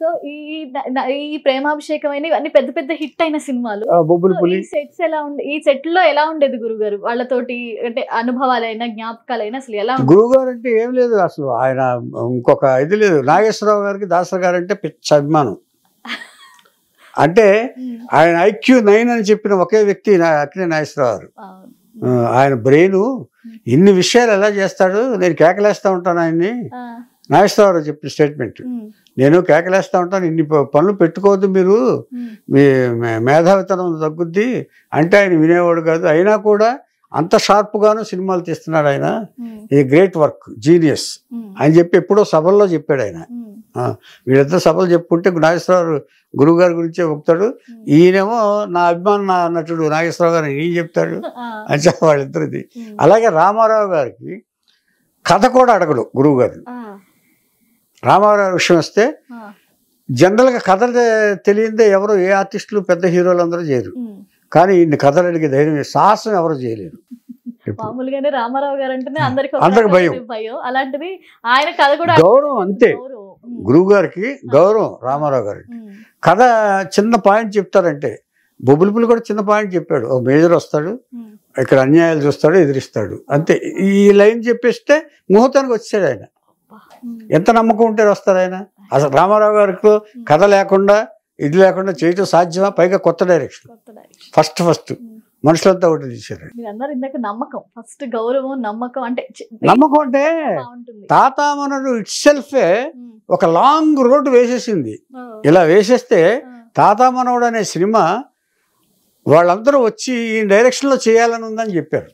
So ఈ ప్రేమాభిషేకమైన ఇవన్నీ పెద్ద పెద్ద హిట్ అయిన సినిమాలు. ఈ సెట్స్ ఎలా ఉండే, ఈ సెట్ లో ఎలా ఉండేది గురుగారు వాళ్ళతోటి? అంటే అనుభవాలైనా జ్ఞాపకాలైనా అసలు ఎలా? గురుగారు అంటే ఏం లేదు అసలు, ఆయన ఇంకొక ఇది లేదు. నాగేశ్వరరావు గారికి దాసరి గారు అంటే పిచ్చ అభిమానం. అంటే ఆయన IQ 9 అని చెప్పిన ఒకే వ్యక్తి అక్కినే నాగేశ్వరరావు గారు. ఆయన బ్రెయిన్ ఇన్ని విషయాలు ఎలా చేస్తాడు, నేను కేకలేస్తా ఉంటాను ఆయన్ని. నాగేశ్వరరావు చెప్పిన స్టేట్మెంట్, నేను కేకలేస్తా ఉంటాను, ఇన్ని పనులు పెట్టుకోవద్దు మీరు, మీ మేధావితనం తగ్గుద్ది అంటే ఆయన వినేవాడు కాదు. అయినా కూడా అంత షార్ప్గాను సినిమాలు తీస్తున్నాడు ఆయన. ఇది గ్రేట్ వర్క్, జీనియస్ అని చెప్పి ఎప్పుడో సభల్లో చెప్పాడు ఆయన. వీళ్ళిద్దరు సభలు చెప్పుకుంటే నాగేశ్వరరావు గురువు గారి గురించే చెప్తాడు, ఈయనేమో నా అభిమాన నటుడు నాగేశ్వరరావు గారు ఈయన చెప్తాడు అని చెప్పి వాళ్ళిద్దరిది. అలాగే రామారావు గారికి కథ కూడా అడగడు గురువు గారు. రామారావు విషయం వస్తే జనరల్గా కథలు తెలియదే ఎవరు, ఏ ఆర్టిస్టులు పెద్ద హీరోలు అందరూ చేయరు. కానీ ఇన్ని కథలు అడిగే ధైర్యం, సాహసం ఎవరు చేయలేరు. మామూలుగానే రామారావు గారు అంటేనే అందరికి భయం. అలాంటిది ఆయన కథ కూడా గౌరవం. అంతే, గురువు గారికి గౌరవం రామారావు గారికి. కథ చిన్న పాయింట్ చెప్తారంటే, బొబ్బులిపులు కూడా చిన్న పాయింట్ చెప్పాడు, ఒక మేజర్ వస్తాడు, ఇక్కడ అన్యాయాలు చూస్తాడు, ఎదిరిస్తాడు, అంతే. ఈ లైన్ చెప్పేస్తే ముహూర్తానికి వచ్చాడు ఆయన. ఎంత నమ్మకం ఉంటే వస్తాడు ఆయన. అసలు రామారావు గారికి కథ లేకుండా ఇది లేకుండా చేయటం సాధ్యమా? పైగా కొత్త డైరెక్షన్, ఫస్ట్ మనుషులంతా ఒకటి తీశారు. నమ్మకం ఫస్ట్, గౌరవం, నమ్మకం. అంటే నమ్మకం అంటే తాతామనుడు ఇట్ సెల్ఫే ఒక లాంగ్ రోడ్ వేసేసింది. ఇలా వేసేస్తే తాతామనుడు అనే సినిమా వాళ్ళందరూ వచ్చి ఈ డైరెక్షన్ లో చేయాలని ఉందని చెప్పారు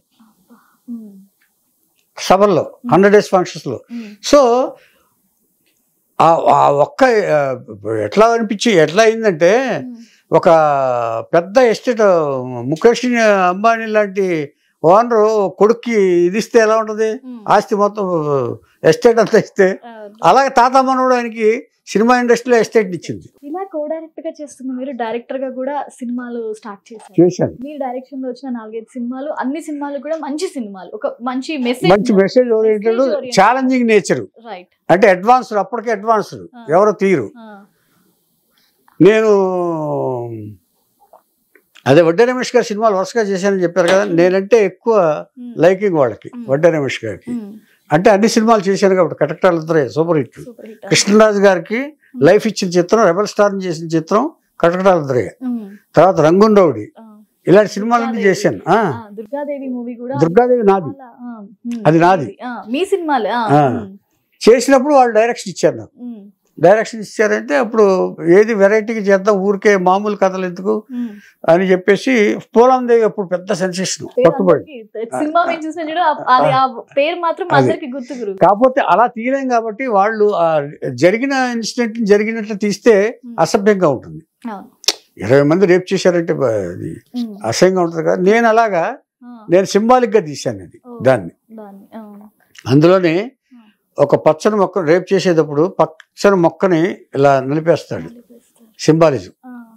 సభల్లో, 100 days functions లో. సో ఆ ఒక్క ఎట్లా అయిందంటే, ఒక పెద్ద ఎస్టేట్ ముఖేష్ అంబానీ లాంటి ఓనరు కొడుక్కి ఇది ఇస్తే ఎలా ఉంటుంది, ఆస్తి మొత్తం ఎస్టేట్ అంతా ఇస్తే, అలాగే తాతామనుడు ఆయనకి సినిమా ఇండస్ట్రీలో ఎస్టేట్ ఇచ్చింది. ఇలా కో డైరెక్టర్ గా చేస్తుంది మీరు, డైరెక్టర్ గా కూడా సినిమాలు స్టార్ట్ చేశారు. మీ డైరెక్షన్ లో వచ్చిన 4-5 సినిమాలు, అన్ని సినిమాలు కూడా మంచి సినిమాలు, ఒక మంచి మెసేజ్ ఓరియంటెడ్, ఛాలెంజింగ్ నేచర్. అంటే అడ్వాన్స్డ్, అప్పటికే అడ్వాన్స్డ్, ఎవరో తీరు. నేను అదే వడ్డే రమేష్ గారి సినిమాలు వరుసగా చేశానని చెప్పారు కదా, నేనంటే ఎక్కువ లైకింగ్ వాళ్ళకి, వడ్డే రమేష్ గారికి. అంటే అన్ని సినిమాలు చేశాను కాబట్టి కటకటాలందరూ సూపర్ హిట్. కృష్ణరాజు గారికి లైఫ్ ఇచ్చిన చిత్రం, రెబల్ స్టార్ చేసిన చిత్రం కటకటాలందరే. తర్వాత రంగున్ రౌడీ, ఇలాంటి సినిమాలన్నీ చేశాను. దుర్గాదేవి నాది, అది నాది. చేసినప్పుడు వాళ్ళు డైరెక్షన్ ఇచ్చారు నాకు. డైరెక్షన్ ఇచ్చారంటే అప్పుడు ఏది వెరైటీగా చేద్దాం, ఊరికే మామూలు కథలు ఎందుకు అని చెప్పేసి పూలందేవి అప్పుడు పెద్ద సెన్సేషన్, పట్టుబడి. కాకపోతే అలా తీయలేం కాబట్టి వాళ్ళు జరిగిన ఇన్సిడెంట్ జరిగినట్లు తీస్తే అసభ్యంగా ఉంటుంది. 20 మంది రేప్ చేశారంటే అది అసహ్యంగా ఉంటుంది కదా. నేను సింబాలిక్ గా తీశాను అది, దాన్ని. అందులోనే ఒక పచ్చని మొక్క రేప్ చేసేటప్పుడు పచ్చని మొక్కని ఇలా నిలిపేస్తాడు, సింబాలిజం.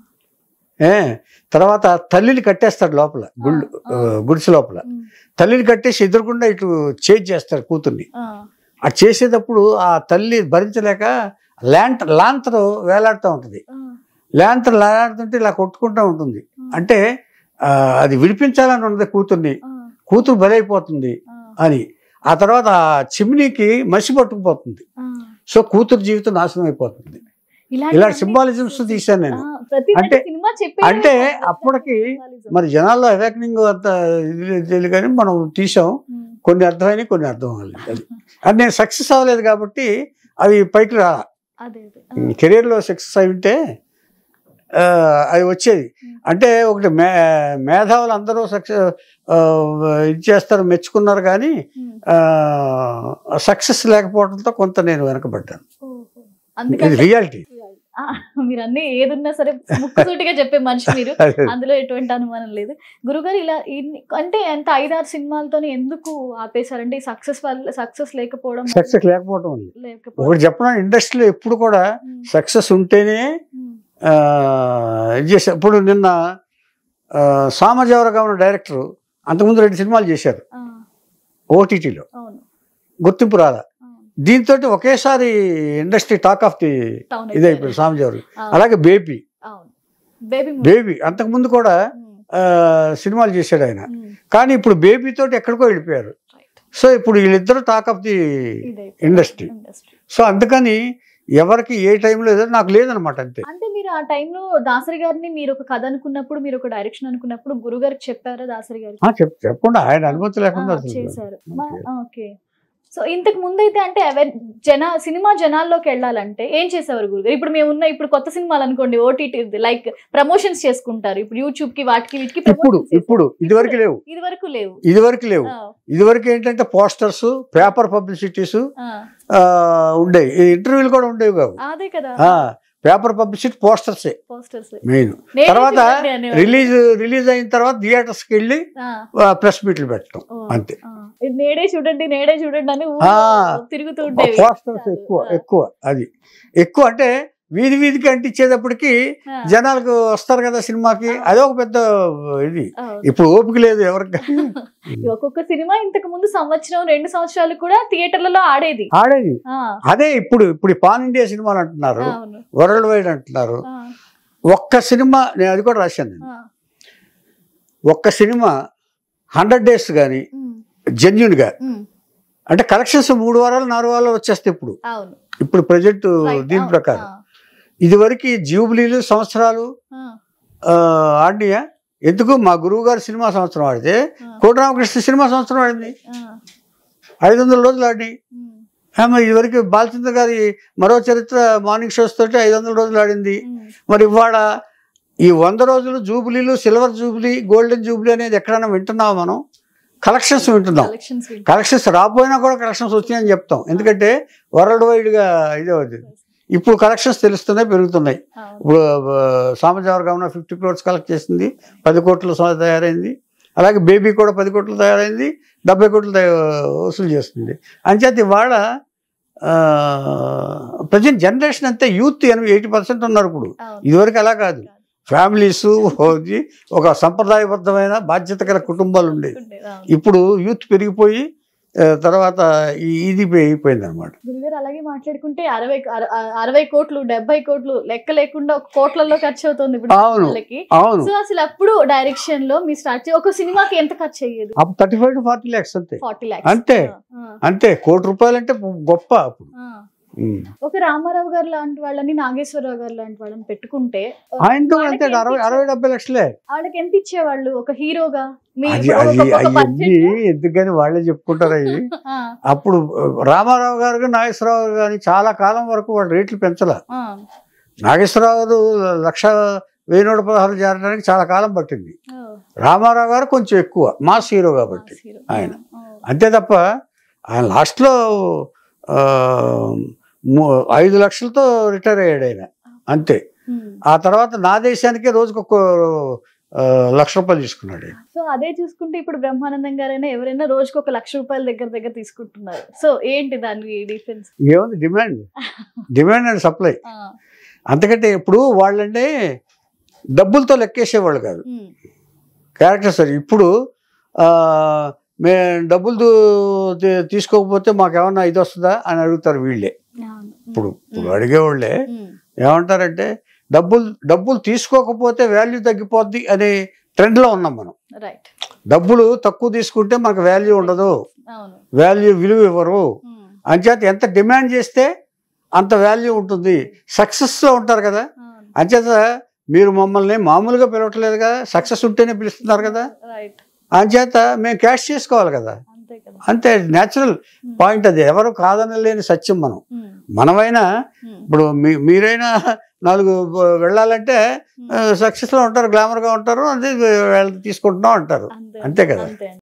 తర్వాత తల్లిని కట్టేస్తాడు లోపల, గుడిసె లోపల తల్లిని కట్టేసి ఎదురుకుండా ఇటు చేజ్ చేస్తాడు కూతుర్ని. అది చేసేటప్పుడు ఆ తల్లి భరించలేక లాంతర్ వేలాడుతూ ఉంటుంది. లాంతర్ వేలాడుతుంటే ఇలా కొట్టుకుంటూ ఉంటుంది. అంటే అది విడిపించాలని ఉన్నది కూతుర్ని, కూతురు బలైపోతుంది అని. ఆ తర్వాత ఆ చిమ్నీకి మసి పట్టుకుపోతుంది. సో కూతురు జీవితం నాశనం అయిపోతుంది. ఇలాంటి సింబాలిజమ్స్ తీశాను నేను. అంటే అప్పటికి మరి జనాల్లో అవేకనింగ్ అంత ఇది కానీ మనం తీసాం. కొన్ని అర్థమైనవి, కొన్ని అర్థం అవ్వలేదు. అది నేను సక్సెస్ అవ్వలేదు కాబట్టి అవి పైకి రా. కెరీర్లో సక్సెస్ అయి ఉంటే అది వచ్చేది. అంటే ఒకటి మేధావులు అందరూ ఇది చేస్తారు, మెచ్చుకున్నారు, కానీ సక్సెస్ లేకపోవడంతో కొంత నేను వెనకబడ్డాను. ఇది రియాలిటీ. మీరు అన్ని ఏదున్నా సరే ముక్కుసూటిగా చెప్పే మనిషి మీరు, అందులో ఎటువంటి అనుమానం లేదు. గురుగారు ఇలా అంటే ఎంత 5-6 సినిమాలతోనే ఎందుకు ఆపేశారంటే సక్సెస్ లేకపోవడం? సక్సెస్ లేకపోవడం ఒకటి చెప్పడం, ఇండస్ట్రీలో ఎప్పుడు కూడా సక్సెస్ ఉంటేనే ఇది చేశారు. ఇప్పుడు నిన్న సామజవరగా ఉన్న డైరెక్టర్ అంతకుముందు 2 సినిమాలు చేశారు ఓటీటీలో, గుర్తింపు రాదా. దీంతో ఒకేసారి ఇండస్ట్రీ టాక్ ఆఫ్ ది ఇదైపోయింది సామజవరం. అలాగే బేబీ అంతకుముందు కూడా సినిమాలు చేశాడు ఆయన, కానీ ఇప్పుడు బేబీ తోటి ఎక్కడికో వెళ్ళిపోయారు. సో ఇప్పుడు వీళ్ళిద్దరు talk of the industry. So అందుకని ఎవరికి ఏ టైంలో ఏదో నాకు లేదనమాట. అంతే. అంటే మీరు ఆ టైంలో దాసరి గారిని మీరు ఒక కథ అనుకున్నప్పుడు, మీరు ఒక డైరెక్షన్ అనుకున్నప్పుడు గురుగారికి చెప్పారా? దాసరి గారికి చెప్పకుండా ఆయన అనుమతి లేకుండా చేశారు. ఓకే. సో ఇంతకు ముందు అయితే అంటే సినిమా జనాల్లోకి వెళ్ళాలంటే ఏం చేసేవారు గురుగారు? ఇప్పుడు కొత్త సినిమాలు అనుకోండి, ఓటీటీ లైక్ ప్రమోషన్స్ చేసుకుంటారు, ఇప్పుడు యూట్యూబ్ కి వాటికి వీటికి. ఇప్పుడు ఇదివరకు లేవు. ఇదివరకు ఏంటంటే పోస్టర్స్, పేపర్ పబ్లిసిటీస్ ఉండేవి, ఇంటర్వ్యూలు కూడా ఉండేవి కావు. అదే కదా, పేపర్ పబ్లిసిటీ, పోస్టర్సే మెయిన్. తర్వాత రిలీజ్ అయిన తర్వాత థియేటర్స్ కి వెళ్ళి ప్రెస్ మీట్లు పెట్టడం, అంతే. నేడే చూడండి అని తిరుగుతూ ఉండేవి పోస్టర్స్. ఎక్కువ అంటే వీధికి అంటించేటప్పటికి జనాలకు వస్తారు కదా సినిమాకి, అదే ఒక పెద్ద ఇది. ఇప్పుడు ఓపిక లేదు ఎవరికి. ఒక్కొక్క సినిమా ఇంతకు ముందు సంవత్సరం 2 సంవత్సరాలు కూడా థియేటర్లలో ఆడేది. అదే ఇప్పుడు పాన్ ఇండియా సినిమాలు అంటున్నారు, వరల్డ్ వైడ్ అంటున్నారు. ఒక్క సినిమా, నేను అది కూడా రాశాను, ఒక్క సినిమా 100 days కానీ జెన్యున్ గా అంటే కలెక్షన్స్ 3 వారాలు 4 వారాలు వచ్చేస్తాయి. ఇప్పుడు ప్రజెంట్ దీని ప్రకారం ఇదివరకు జూబ్లీలు సంవత్సరాలు ఆడినాయా? ఎందుకు? మా గురువు గారు సినిమా సంవత్సరం ఆడితే కోటరామకృష్ణ సినిమా సంవత్సరం ఆడింది, 500 రోజులు ఆడినాయి. ఇదివరకు బాలచంద్ర గారి మరో చరిత్ర మార్నింగ్ షోస్ తోటి 500 రోజులు ఆడింది. మరి ఇవాళ ఈ 100 రోజులు జూబ్లీలు, సిల్వర్ జూబ్లీ, గోల్డెన్ జూబ్లీ అనేది ఎక్కడైనా వింటున్నావా మనం? కలెక్షన్స్ వింటున్నాం. కలెక్షన్స్ రాకపోయినా కూడా కలెక్షన్స్ వచ్చాయని చెప్తాం, ఎందుకంటే వరల్డ్ వైడ్ గా ఇదే అవుతుంది. ఇప్పుడు కలెక్షన్స్ తెలుస్తున్నాయి, పెరుగుతున్నాయి. ఇప్పుడు సామజవరం 50 crores కలెక్ట్ చేసింది, 10 కోట్లు తయారైంది. అలాగే బేబీ కూడా 10 కోట్లు తయారైంది, 70 కోట్లు వసూలు చేస్తుంది. అంచేత ఇవాళ ప్రజెంట్ జనరేషన్ అంతే యూత్ 80% ఉన్నారు ఇప్పుడు. ఇదివరకు అలా కాదు, ఫ్యామిలీస్ ఒక సంప్రదాయబద్ధమైన బాధ్యత గల కుటుంబాలు ఉండేవి. ఇప్పుడు యూత్ పెరిగిపోయి తర్వాత ఇది అయిపోయింది అనమాట. గురుగారు అలాగే మాట్లాడుకుంటే 60 కోట్లు 70 కోట్లు లెక్క లేకుండా కోట్లలో ఖర్చు అవుతుంది ఇప్పుడు. అవును. సో అసలు అప్పుడు డైరెక్షన్ లో మీ స్టార్ట్ ఒక సినిమాకి ఎంత ఖర్చు అయ్యేది? 35 to 40 lakhs అంతే. 40 lakhs అంతే. ₹1 కోటి అంటే గొప్ప. అప్పుడు ఒక రామారావు గారు లాంటి వాళ్ళని, నాగేశ్వరరావు గారు లాంటి వాళ్ళని పెట్టుకుంటే ఆయనతో అంతే 60-70 లక్షలే. వాళ్ళకి ఎంత ఇచ్చేవాళ్ళు ఒక హీరోగా? ఎందుకని వాళ్ళే చెప్పుకుంటారు అవి. అప్పుడు రామారావు గారు, నాగేశ్వరరావు గారు చాలా కాలం వరకు వాళ్ళు రేట్లు పెంచలే. నాగేశ్వరరావు గారు 1,1116 చేరడానికి చాలా కాలం పట్టింది. రామారావు గారు కొంచెం ఎక్కువ, మాస్ హీరో కాబట్టి ఆయన. అంతే తప్ప ఆయన లాస్ట్లో 5 లక్షలతో రిటైర్ అయ్యాడు ఆయన, అంతే. ఆ తర్వాత నా దేశానికే రోజుకు ₹1,00,000 తీసుకున్నాడు. సో అదే చూసుకుంటే ఇప్పుడు బ్రహ్మానందం గారైనా ఎవరైనా రోజుకు ₹1,00,000 దగ్గర తీసుకుంటున్నారు. సో ఏంటి దాని డిఫరెన్స్? ఏముంది? Demand and supply. అంతకంటే ఇప్పుడు వాళ్ళంటే డబ్బులతో లెక్కేసేవాళ్ళు కాదు క్యారెక్టర్స్. ఇప్పుడు మేము డబ్బులు తీసుకోకపోతే మాకేమన్నా ఇది వస్తుందా అని అడుగుతారు వీళ్ళే. ఇప్పుడు అడిగేవాళ్ళే ఏమంటారంటే డబ్బులు తీసుకోకపోతే వాల్యూ తగ్గిపోద్ది అనే ట్రెండ్లో ఉన్నాం మనం. డబ్బులు తక్కువ తీసుకుంటే మనకు వాల్యూ ఉండదు, విలువ ఇవ్వరు. అంచేత ఎంత డిమాండ్ చేస్తే అంత వాల్యూ ఉంటుంది. సక్సెస్లో ఉంటారు కదా, అంచేత మీరు మమ్మల్ని మామూలుగా పిలవట్లేదు కదా, సక్సెస్ ఉంటేనే పిలుస్తున్నారు కదా. అంచేత మేము క్యాష్ చేసుకోవాలి కదా, అంతే. న్యాచురల్ పాయింట్ అది, ఎవరు కాదనలేని సత్యం. మనమైనా ఇప్పుడు మీరైనా 4 వెళ్ళాలంటే సక్సెస్లో ఉంటారు, గ్లామర్గా ఉంటారు, అదే తీసుకుంటున్నాం అంటారు, అంతే కదా.